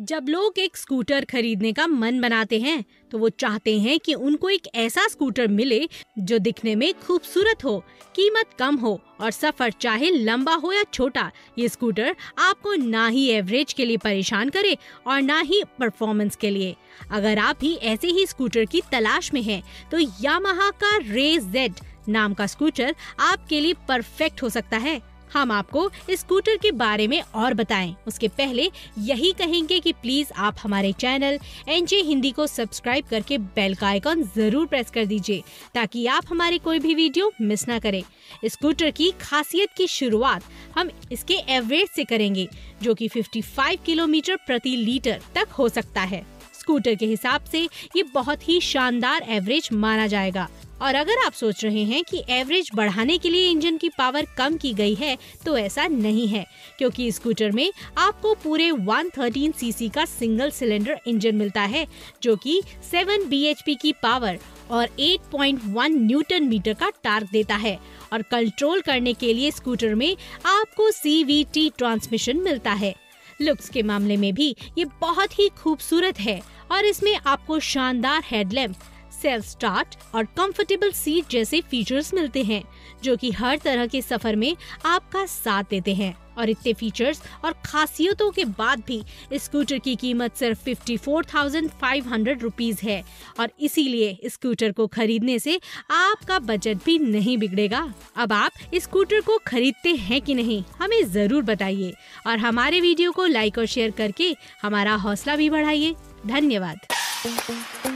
जब लोग एक स्कूटर खरीदने का मन बनाते हैं तो वो चाहते हैं कि उनको एक ऐसा स्कूटर मिले जो दिखने में खूबसूरत हो, कीमत कम हो और सफर चाहे लंबा हो या छोटा, ये स्कूटर आपको ना ही एवरेज के लिए परेशान करे और ना ही परफॉर्मेंस के लिए। अगर आप भी ऐसे ही स्कूटर की तलाश में हैं, तो यामाहा का रे जेड नाम का स्कूटर आपके लिए परफेक्ट हो सकता है। हम आपको इस स्कूटर के बारे में और बताएं, उसके पहले यही कहेंगे कि प्लीज आप हमारे चैनल एनजे हिंदी को सब्सक्राइब करके बेल का आइकॉन जरूर प्रेस कर दीजिए ताकि आप हमारी कोई भी वीडियो मिस ना करें। स्कूटर की खासियत की शुरुआत हम इसके एवरेज से करेंगे, जो कि 55 किलोमीटर प्रति लीटर तक हो सकता है। स्कूटर के हिसाब से ये बहुत ही शानदार एवरेज माना जाएगा। और अगर आप सोच रहे हैं कि एवरेज बढ़ाने के लिए इंजन की पावर कम की गई है, तो ऐसा नहीं है, क्योंकि स्कूटर में आपको पूरे 113 सीसी का सिंगल सिलेंडर इंजन मिलता है, जो कि 7 bhp की पावर और 8.1 न्यूटन मीटर का टार्क देता है। और कंट्रोल करने के लिए स्कूटर में आपको CVT ट्रांसमिशन मिलता है। लुक्स के मामले में भी ये बहुत ही खूबसूरत है और इसमें आपको शानदार हेडलैम्प, सेल्फ स्टार्ट और कंफर्टेबल सीट जैसे फीचर्स मिलते हैं, जो कि हर तरह के सफर में आपका साथ देते हैं। और इतने फीचर्स और खासियतों के बाद भी इस स्कूटर की कीमत सिर्फ 54,500 रुपीज है और इसीलिए इस स्कूटर को खरीदने से आपका बजट भी नहीं बिगड़ेगा। अब आप इस स्कूटर को खरीदते हैं कि नहीं, हमें जरूर बताइए और हमारे वीडियो को लाइक और शेयर करके हमारा हौसला भी बढ़ाइए। धन्यवाद।